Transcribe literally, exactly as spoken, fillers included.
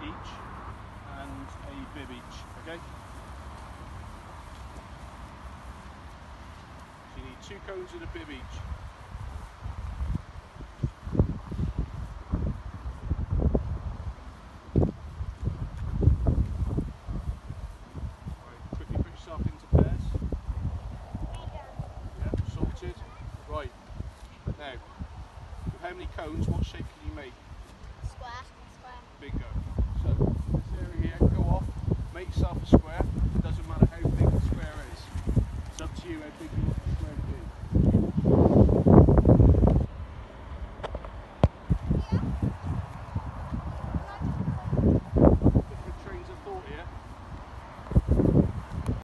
each and a bib each, okay? So you need two cones and a bib each. Right, quickly put yourself into pairs. Yeah, sorted. Right, now, with how many cones, what shape can you make? Square. Square. Bingo. So, this area here, go off, make yourself a square. It doesn't matter how big the square is. It's up to you how big you want